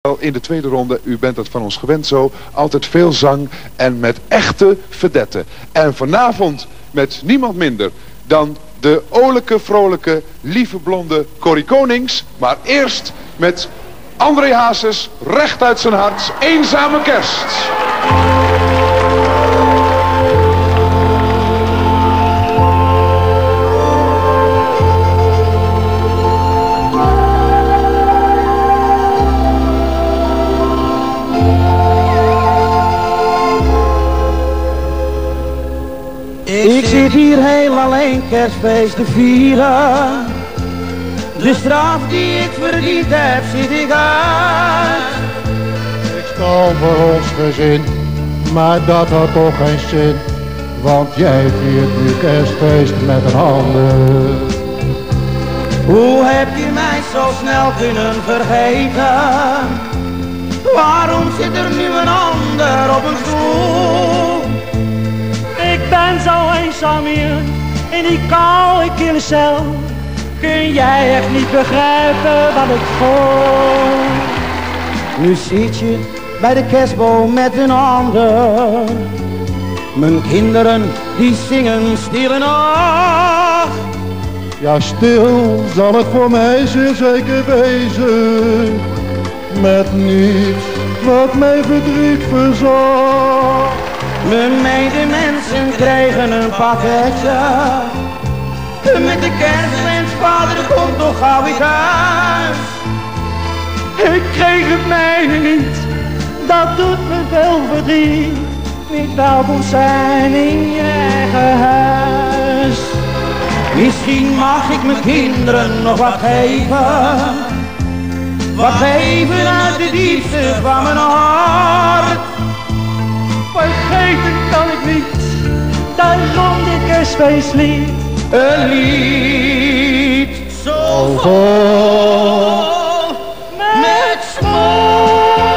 In de tweede ronde, u bent dat van ons gewend zo, altijd veel zang en met echte vedetten. En vanavond met niemand minder dan de olijke, vrolijke, lieve blonde Corrie Konings. Maar eerst met André Hazes, recht uit zijn hart, Eenzame Kerst. Ik zit hier heel alleen kerstfeest te vieren. De straf die ik verdiend heb, zit ik uit. Ik stal voor ons gezin, maar dat had toch geen zin. Want jij viert nu kerstfeest met een ander. Hoe heb je mij zo snel kunnen vergeten? Waarom zit er nu een ander op een stoel? Ik ben zo eenzaam hier in die koude kille cel. Kun jij echt niet begrijpen wat ik voel? Nu zit je bij de kerstboom met een ander. Mijn kinderen die zingen stille nacht. Ja, stil zal het voor mij zeer zeker wezen. Met niets wat mijn verdriet verzacht. Mijn medemensen krijgen een pakketje. Met de kerstwens, vader, kom toch gauw weer thuis. Ik kreeg het mijne niet, dat doet me veel verdriet. Niet welkom zijn in je eigen huis. Misschien mag ik mijn kinderen nog wat geven. Wat geven uit de diepste van mijn hart. Vergeten kan ik niet, daarom dit kerstfeestlied. Een lied zo vol met smoor.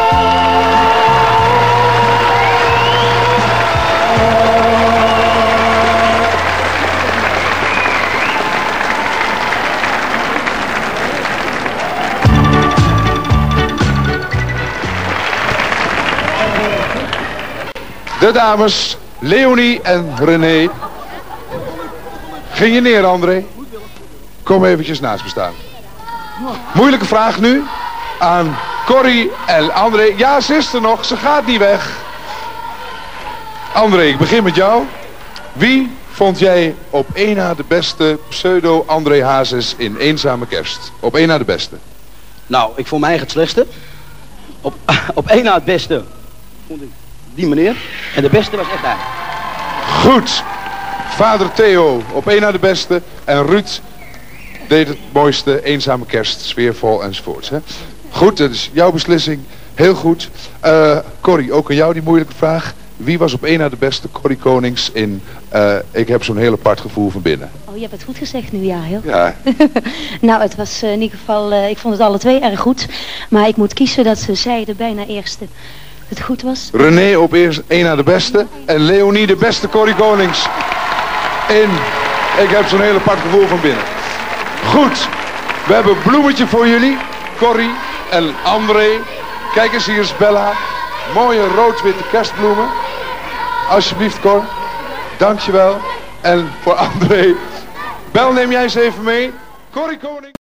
De dames, Leonie en René. Ging je neer, André? Kom eventjes naast me staan. Moeilijke vraag nu aan Corrie en André. Ja, ze is er nog, ze gaat niet weg. André, ik begin met jou. Wie vond jij op één na de beste pseudo André Hazes in Eenzame Kerst? Op één na de beste. Nou, ik vond mij eigen het slechtste. Op één na het beste vond ik die meneer. En de beste was echt hij. Goed. Vader Theo op één na de beste. En Ruud deed het mooiste. Eenzame Kerst, sfeervol enzovoorts. Hè? Goed, dat is jouw beslissing. Heel goed. Corrie, ook aan jou die moeilijke vraag. Wie was op één na de beste Corrie Konings in Ik heb zo'n heel apart gevoel van binnen? Oh, je hebt het goed gezegd nu, ja. Heel Ja. Nou, het was in ieder geval, ik vond het alle twee erg goed. Maar ik moet kiezen dat zij de bijna eerste het goed was. René op eerst één na de beste. En Leonie de beste Corrie Konings in Ik heb zo'n heel apart gevoel van binnen. Goed. We hebben een bloemetje voor jullie. Corrie en André. Kijk eens, hier is Bella. Mooie rood-witte kerstbloemen. Alsjeblieft, Cor. Dankjewel. En voor André. Bel, neem jij eens even mee. Corrie Konings.